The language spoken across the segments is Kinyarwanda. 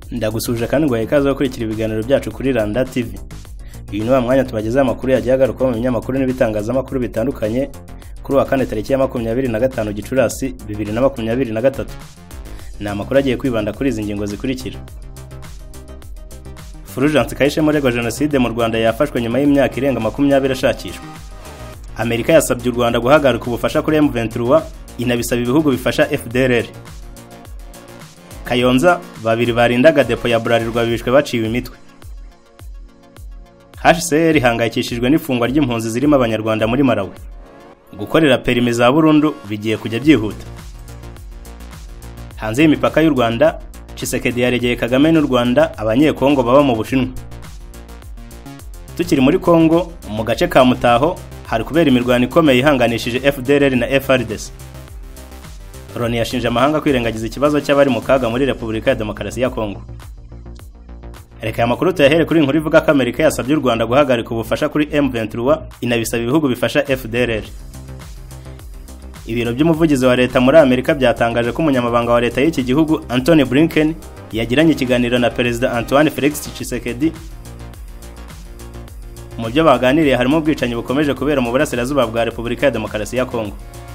Ndagusuje kandi ngo ikaze gukurikira ibiganiro byacu kuri Rwanda TV. Uyu ni wa mwanya tubagezaho amakuru yagiye agaruka mu binyamakuru n'ibitangazamakuru bitandukanye kuri wa kane tariki ya 25 Gicurasi 2023. Ni amakuru agiye kwibanda kuri izi ngingo zikurikira. Fulgence Kayishema uregwa jenoside mu Rwanda yafashwe nyuma y'imyaka irenga 20 ashakishwa. Amerika yasabye u Rwanda guhagarika ubufasha kuri M23 inabisaba ibihugu bifasha FDLR. Kayonza babiri barindaga depo ya Bralirwa bishwe baciwe imitwe. HCR hangayikishijwe n'ifungwa ry'impunzi zirimo abanyarwanda muri Malawi. Gukorera perime za burundu bigiye kujya byihuta. Hanze y'imipaka y'u Rwanda, Tshisekedi yaregeye Kagame n'u Rwanda abanyekongo baba mu Bushinwa. Tukiri muri Kongo, mu gace ka Mutaho hari kubera imirwano ikomeye ihanganishije FDLR na FARDC. Loni yashinje amahanga kwirengagiza ikibazo cy'abari mu kaga muri Repubulika ya Demokarasi ya Kongo. Reka amakuru tuyahere kuri inkuru ivuga ko Amerika yasabye u Rwanda guhagarika ubufasha kuri M23 inabisaba ibihugu bifasha FDLR. Ibiro by'umuvugizi wa leta muri Amerika byatangaje ko umunyamabanga wa leta y'iki gihugu Antony Blinken yagiranye ikiganiro na Perezida Antoine Felix Tshisekedi. Mu byo baganiriye harimo ubwicanyi bukomeje kubera mu burasirazuba bwa Repubulika ya Demokarasi ya Kongo.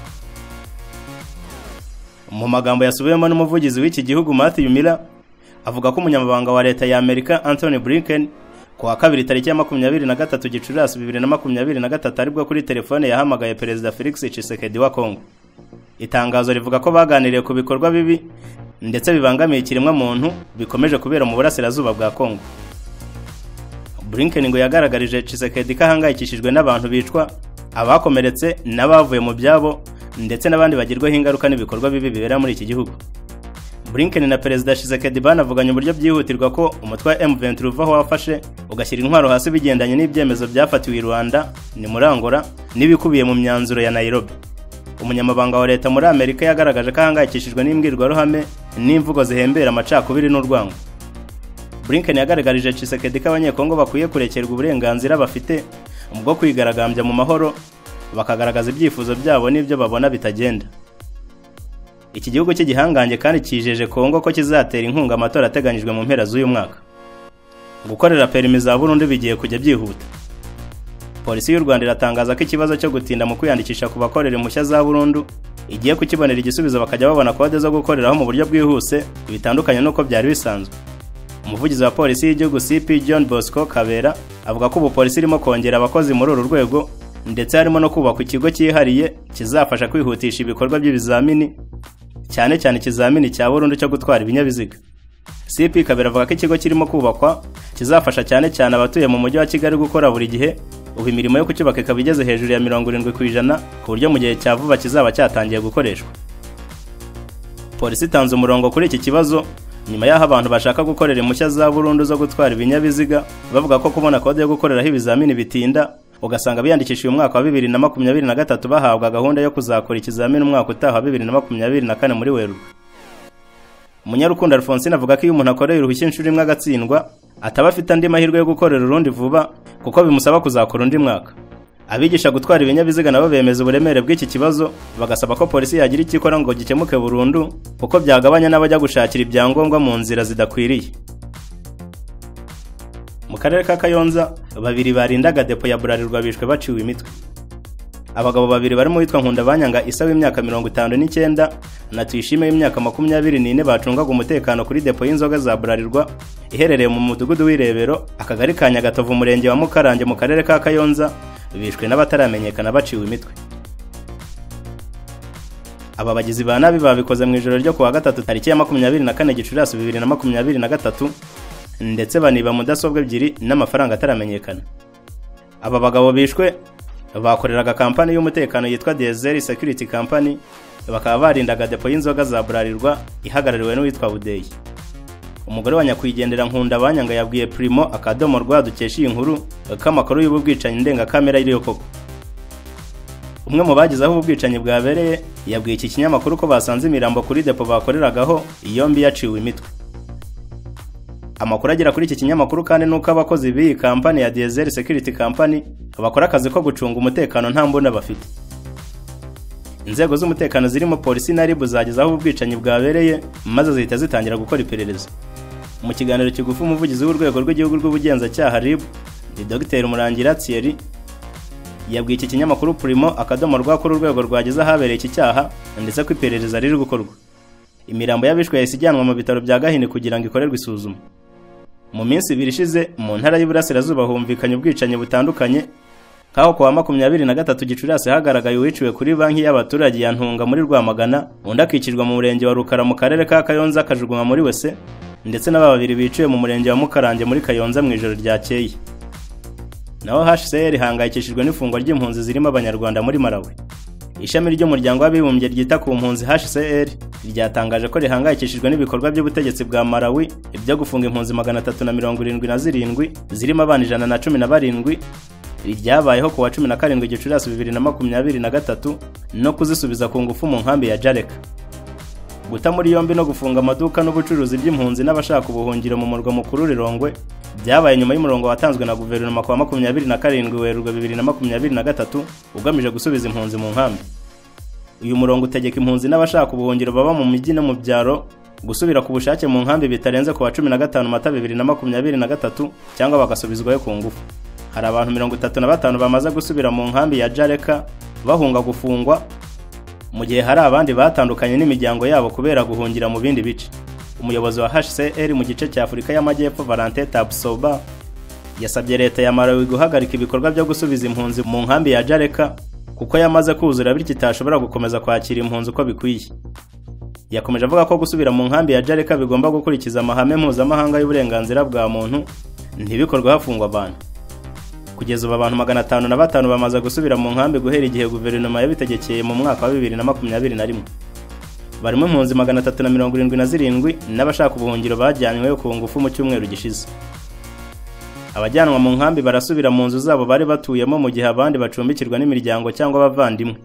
Mu magambo yasubiyemo n'umuvugizi w'iki gihugu Matthew Miller avuga ko umunyamabanga wa leta ya Amerika Antony Blinken ku wa kabiri tariki ya 23 Gicurasi 2023 aribwo kuri telefone yahamagaye Perezida Felix Tshisekedi wa Kongo. Itangazo rivuga ko baganiriye ku bikorwa bibi ndetse bibangamiye ikiremwa muntu bikomeje kubera mu burasirazuba bwa Kongo. Blinken ngo yagaragarije Tshisekedi ko ahangayikishijwe n'abantu bicwa, abakomeretse n'abavuye mu byabo ndetse n'abandi bagirwaho ingaruka n'ibikorwa bibi bibera muri iki gihugu. Blinken na Perezida Tshisekedi banavuganye uburyo byihutirwa ko umutwe wa M23 uvaho wafashe ugashyira intwaro hasi bigendanye n'ibyemezo byafatiwe i Rwanda ni muri Angola n'ibikubiye mu myanzuro ya Nairobi. Umunyamabanga wa leta muri Amerika yagaragaje ko ahangayikishijwe n'imbwirwaruhame n'imvugo zihembera amacakubiri n'urwango. Blinken yagaragarije Tshisekedi ko abanyekongo bakwiye kurekerwa uburenganzira bafite bwo kwigaragambya mu mahoro bakagaragaza ibyifuzo byabo n'ibyo babona bitagenda. Iki gihugu cy'igihangange kandi kijeje Kongo ko kizatera inkunga amatora ateganyijwe mu mpera z'uyu mwaka. Gukorera perime za burundu bigiye kujya byihuta. Polisi y'u Rwanda iratangaza ko ikibazo cyo gutinda mu kwiyandikisha ku bakorera impushya za burundu igiye kukibonera igisubizo bakajya babona kode zo gukoreraho mu buryo bwihuse bitandukanye nuko byari bisanzwe. Umuvugizi wa polisi y'igihugu CP John Bosco Kabera avuga ko ubu polisi irimo kongera abakozi muri uru rwego ndetse harimo no kubakwa ikigo cyihariye kizafasha kwihutisha ibikorwa by'ibizamini cyane cyane ikizamini cya burundu cyo gutwara ibinyabiziga. CP Kabera avuga ko ikigo kirimo kubakwa kizafasha cyane cyane abatuye mu mujyi wa Kigali gukora buri gihe, ubu imirimo yo kucyubaka ikaba igeze hejuru ya 70% ku buryo mu gihe cya vuba kizaba cyatangiye gukoreshwa. Polisi itanze umurongo kuri iki kibazo nyuma y'aho abantu bashaka gukorera impushya za burundu zo gutwara ibinyabiziga bavuga ko kubona kode yo gukoreraho ibizamini bitinda, ugasanga biyandikishije umwaka wa 2023 bahabwa gahunda yo kuzakora ikizamini umwaka utaha 2024 muri Werurwe. Munyarukundo Alphonsine avuga ko iyo umuntu akoreye uruhushya inshuro imwe agatsindwa ataba afite andi mahirwe yo gukorera urundi vuba kuko bimusaba kuzakora undi mwaka. Abigisha gutwara ibinyabiziga nabo bemeza uburemere bw'iki kibazo bagasaba ko polisi yagira ikikora ngo gikemuke burundu kuko byagabanya n'abajya gushakira ibyangombwa mu nzira zidakwiriye. Mu karere ka Kayonza babiri barindaga depo ya Bralirwa bishwe baciwe imitwe. Abagabo babiri barimo witwa Nkundabanyanga Isa w'imyaka 59 na Tuyishime w'imyaka 24 bacungaga umutekano kuri depo y'inzoga za Bralirwa iherereye mu mudugudu w'Irebero akagari ka Nyagatovu umurenge wa Mukarange mu karere ka Kayonza bishwe n'abataramenyekana baciwe imitwe. Aba bagizi ba nabi babikoze mu ijoro ryo kuwa gatatu tariki ya 24 Gicurasi 2023 ndetse baniba mudasobwa ebyiri n'amafaranga ataramenyekana. Aba bagabo bishwe bakoreraga kampani y'umutekano yitwa Desert Security Company bakaba barindaga depo y'inzoga za Bralirwa ihagarariwe n'uwitwa Budeyi. Umugore wa nyakwigendera Nkundabanyanga yabwiye Primo akadomo rwa dukesha iyi nkuru ko amakuru y'ubwicanyi ndenga kamera iriyo koko. Umwe mu bagize aho ubwicanyi bwabereye yabwiye iki kinyamakuru ko basanze imirambo kuri depo bakoreragaho yombi yaciwe imitwe. Amakuru agera kuri iki kinyamakuru kandi nuko abakozi b'iyi kampani ya Desert Security Company bakora akazi ko gucunga umutekano nta mbunda bafite. Inzego z'umutekano zirimo polisi na RIB zagize aho ubwicanyi bwabereye maze zihita zitangira gukora iperereza. Mu kiganiro kigufi umuvugizi w'urwego rw'igihugu rw'ubugenzacyaha RIB Dr Murangira Thierry yabwiye iki kinyamakuru Primo akadomo rwakora urwego rwageze ahabereye iki cyaha ndetse ko iperereza riri gukorwa. Imirambo y'abishwe yahise ijyanwa mu bitaro bya Gahini kugira ngo ikorerwe isuzuma. Mu minsi ibiri ishize mu ntara y'Iburasirazuba humvikanye ubwicanyi butandukanye, kaho kuwa 23 Gicurasi hagaragaye uwiciwe kuri banki y'abaturage ya Ntunga muri Rwamagana, undi akicirwa mu murenge wa Rukara mu karere ka Kayonza akajugunywa muri wese, ndetse n'ababiri biciwe mu murenge wa Mukarange muri Kayonza mu ijoro ryakeye. Naho HCR hangayikishijwe n'ifungwa ry'impunzi zirimo abanyarwanda muri Malawi. Ishami ry'umuryango w'abibumbye ryita ku mpunzi HCR ryatangaje ko rihangayikishijwe n'ibikorwa by'ubutegetsi bwa Malawi ibyo gufunga impunzi 377 zirimo abana 117 ryabayeho kuwa 17 Gicurasi 2023 no kuzisubiza ku ngufu mu nkambi ya Jaleka. Guta muri yombi no gufunga amaduka n'ubucuruzi by'impunzi n'abashaka ubuhungiro mu murwa mukuru Rirongwe byabaye nyuma y'umurongo watanzwe na guverinoma kuwa 27 Werurwe 2023 ugamije gusubiza impunzi mu nkambi. Uyu murongo utegeka impunzi n'abashaka ubuhungiro baba mu mijyi no mu byaro gusubira ku bushake mu nkambi bitarenze kuwa 15 Mata 2023 cyangwa bagasubizwayo ku ngufu. Hari abantu 35 bamaze gusubira mu nkambi ya Jaleka bahunga gufungwa, mu gihe hari abandi batandukanye n'imiryango yabo kubera guhungira mu bindi bice. Umuyobozi wa HCR mu gice cya Afurika y'Amajyepfo Valentin Tabsoba yasabye leta ya Malawi guhagarika ibikorwa byo gusubiza impunzi mu nkambi ya Jaleka kuko yamaze kuzura bityo itashobora gukomeza kwakira impunzi uko bikwiye. Yakomeje avuga ko gusubira mu nkambi ya Jaleka bigomba gukurikiza amahame mpuzamahanga y'uburenganzira bwa muntu, ntibikorwe hafungwa abantu. Kugeza ubu abantu 505 bamaze gusubira mu nkambi guhera igihe guverinoma yabitegekeye mu mwaka wa 2021. Barimo impunzi 377 n'abashaka ubuhungiro bajyanywe ku ngufu mu cyumweru gishize. Abajyanwa mu nkambi barasubira mu nzu zabo bari batuyemo mu gihe abandi bacumbikirwa n'imiryango cyangwa abavandimwe.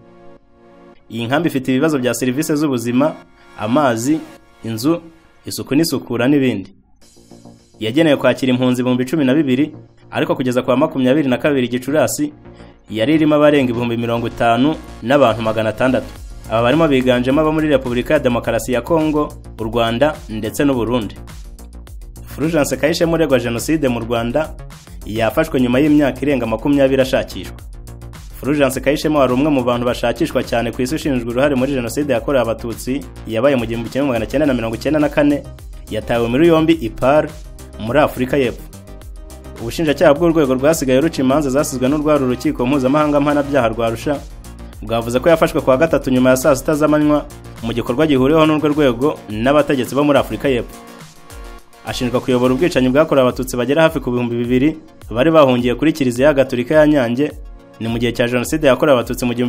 Iyi nkambi ifite ibibazo bya serivisi z'ubuzima, amazi, inzu, isuku n'isukura n'ibindi. Yagenewe kwakira impunzi 12,000 ariko kugeza kwa 22 Gicurasi yari irimo abarenga 50,000 n'abantu 600. Aba barimo biganjemo abo muri Repubulika ya Demokarasi ya Kongo, u Rwanda ndetse n'u Burundi. Fulgence Kayishema uregwa jenoside mu Rwanda yafashwe nyuma y'imyaka irenga 20 ashakishwa. Fulgence Kayishema wari umwe mu bantu bashakishwa cyane ku isi ushinjwa uruhare muri jenoside yakorewe abatutsi yabaye mu 1994, yatawe muri yombi i Paris muri Afurika y'Epfo. Ubushinjacyaha bw'urwego rwasigaye ruca imanza zasizwe n'urwaro urukiko mpuzamahanga mpanabyaha rwa Arusha bwavuze ko yafashwe kuwa 3 nyuma ya saa 6 z'amanywa mu gikorwa gihuriweho n'urwo rwego n'abategetsi bo muri Afurika y'Epfo. Ashinjwa kuyobora ubwicanyi bwakorewe abatutsi bagera hafi ku 2,000 bari bahungiye kuri Kiliziya Gatolika ya Nyange ni mu gihe cya jenoside yakorewe abatutsi mu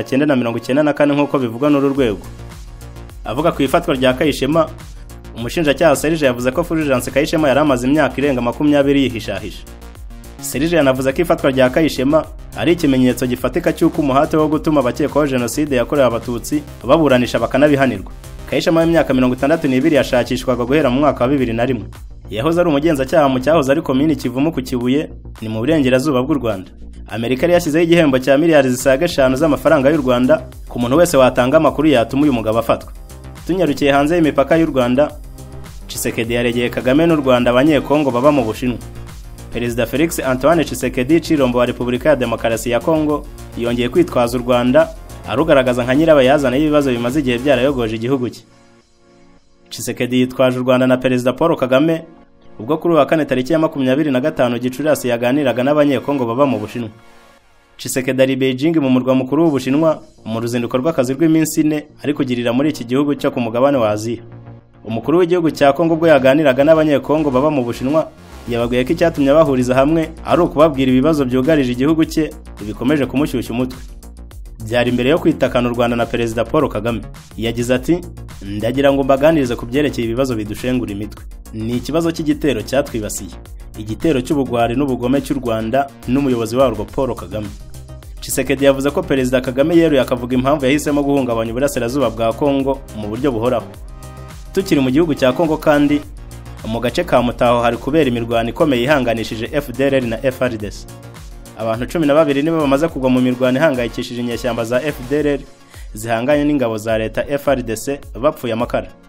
1994 nk'uko bivugwa n'uru rwego. Avuga ku ifatwa rya Kayishema, umushinjacyaha Serge yavuze ko Fulgence Kayishema yari amaze imyaka irenga 20 yihishahisha. Serge yanavuze ko ifatwa rya Kayishema ari ikimenyetso gifatika cy'uko umuhate wo gutuma abakekwaho jenoside yakorewe abatutsi baburanisha bakanabihanirwa. Kayishema y'imyaka 62 yashakishwaga guhera mu mwaka wa 2001. Yahoze ari umugenzacyaha mu cyahoze ari komini Kivumu ku Kibuye ni mu burengerazuba bw'u Rwanda. Amerika yari yashyizeho igihembo cya miliyari zisaga 5 z'amafaranga y'u Rwanda ku muntu wese watanga amakuru yatuma uyu mugabo afatwa. Tunyarukiye hanze y'imipaka y'u Rwanda, Tshisekedi yaregeye Kagame n'u Rwanda abanyekongo baba mu Bushinwa. Perezida Felix Antoine Tshisekedi Chilombo wa Repubulika ya Demokarasi ya Kongo yongeye kwitwaza u Rwanda arugaragaza nka nyirabayazana y'ibibazo bimaze igihe byarayogoje igihugu cye. Tshisekedi yitwaje u Rwanda na Perezida Paul Kagame ubwo kuri wa 4 tariki ya 25 Gicurasi yaganiraga n'abanyekongo baba mu Bushinwa. Tshisekedi ari Beijing mu murwa mukuru w'Ubushinwa mu ruzinduko rw'akazi rw'iminsi 4 ari kugirira muri iki gihugu cyo ku mugabane wa Aziya. Umukuru w'igihugu cya Kongo ubwo yaganiraga n'abanyekongo baba mu Bushinwa yababwiye ko icyatumye bahuriza hamwe ari ukubabwira ibibazo byugarije igihugu cye bikomeje kumushyushya umutwe. Byari imbere yo kwitakana u Rwanda na Perezida Paul Kagame. Yagize ati, ndagira ngo mbaganirize ku byerekeye ibibazo bidushengura imitwe. Ni ikibazo cy'igitero cyatwibasiye, igitero cy'ubugwari n'ubugome cy'u Rwanda n'umuyobozi warwo Paul Kagame. Tshisekedi yavuze ko Perezida Kagame yeruye akavuga impamvu yahisemo guhungabanya uburasirazuba bwa Kongo mu buryo buhoraho. Tukiri mu gihugu cya Kongo kandi mu gace ka Mutaho hari kubera imirwano ikomeye ihanganishije FDLR na FARDC. Abantu 12 nibo bamaze kugwa mu mirwano ihangayikishije inyeshyamba za FDLR zihanganye n'ingabo za leta FARDC bapfuye amakara.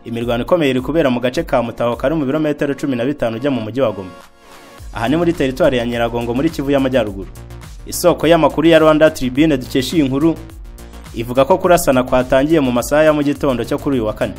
Imirwano ikomeye iri kubera mu gace ka Mutaho kari mu birometero 15 ujya mu mujyi wa Goma. Aha ni muri teritwari ya Nyiragongo muri Kivu y'Amajyaruguru. Isoko y'amakuru ya Rwanda Tribune dukesha iyi nkuru ivuga ko kurasana kwatangiye mu masaha ya mu gitondo cyo kuri uyu wa kane.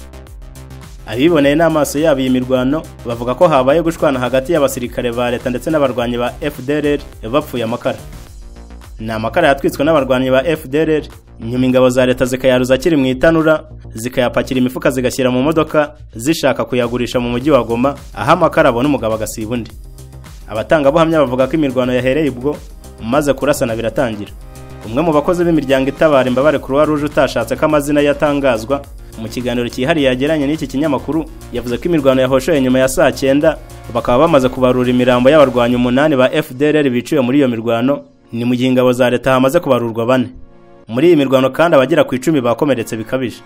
Abiboneye n'amaso yabo iyi mirwano bavuga ko habaye gushwana hagati y'abasirikare ba leta ndetse n'abarwanyi ba FDLR bapfuye amakara. Ni amakara yatwitswe n'abarwanyi ba FDLR, nyuma ingabo za leta zikayaruza akiri mu itanura, zikayapakira imifuka zigashyira mu modoka zishaka kuyagurisha mu mujyi wa Goma, aho amakara abona umugabo agasiba undi. Abatangabuhamya bavuga ko imirwano yahereye ubwo maze kurasana biratangira. Umwe mu bakozi b'imiryango itabara imbabare Croix Rouge utashatse ko amazina yatangazwa mu kiganiro cyihariye yageranye n'iki kinyamakuru yavuze ko imirwano yahoshoye nyuma ya saa 9 bakaba bamaze kubarura imirambo y'abarwanyi 8 ba FDLR biciwe muri iyo mirwano, ni mu gihe ingabo za leta hamaze kubarurwa 4. Muri iyi mirwano kandi abagera ku 10 bakomeretse bikabije.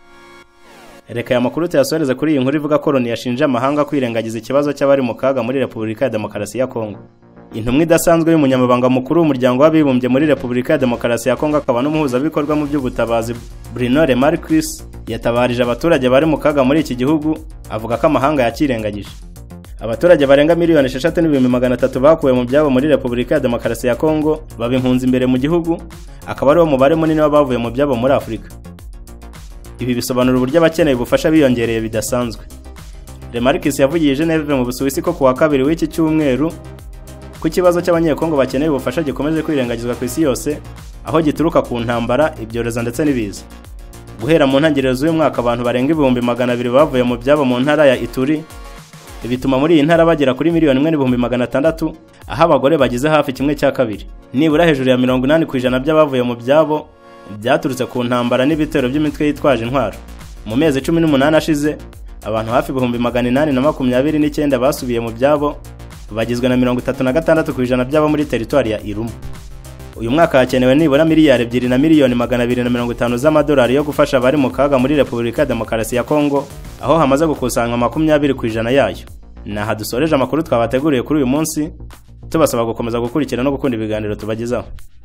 Reka ya makuru tuyasoreze kuri iyi nkuru ivuga ko Loni yashinje amahanga kwirengagiza ikibazo cy'abari mu kaga muri Repubulika ya Demokarasi ya Kongo. Intumwa idasanzwe y'umunyamabanga mukuru w'umuryango w'abibumbye muri Repubulika ya Demokarasi ya Kongo akaba n'umuhuzabikorwa mu by'ubutabazi Bruno Le Marquis yatabarije abaturage bari mu kaga muri iki gihugu, avuga ko amahanga yakirengagije. Abaturage barenga miliyoni 6,300 bakuwe mu byabo muri Repubulika ya Demokarasi ya Kongo babimpunze imbere mu gihugu, akaba ari wo mubare munini w'abavuye mu byabo muri Afurika. Ibi bisobanura uburyo abakeneye ubufasha biyongereye bidasanzwe. Le Marquis yavugiye Geneve mu Busuwisi ko kuwa kabiri w'iki cyumweru ku kibazo cy'abanyekongo bakeneye ubufasha gikomeje kwirengagizwa ku isi yose, aho gituruka ku ntambara, ibyorezo ndetse n'ibiza. Guhera mu ntangiriro z'uyu mwaka abantu barenga 200,000 bavuye mu byabo mu ntara ya Ituri, bituma muri iyi ntara bagera kuri 1,600,000, aho abagore bagize hafi 1/2. Nibura hejuru ya 80% by'abavuye mu byabo byaturutse ku ntambara n'ibitero by'imitwe yitwaje intwaro. Mu mezi 18 ashize abantu hafi 829 basubiye mu byabo, bagizwe na 36% by'abo muri teritwari ya Irumu. Uyu mwaka hakenewe nibura miliyari 2,250,000 z'amadolari yo gufasha abari mu kaga muri Repubulika ya Demokarasi ya Kongo, aho hamaze gukusanywa 20% yayo. Naha dusoreje amakuru twabateguriye kuri uyu munsi, tubasaba gukomeza gukurikira no gukunda ibiganiro tubagezaho.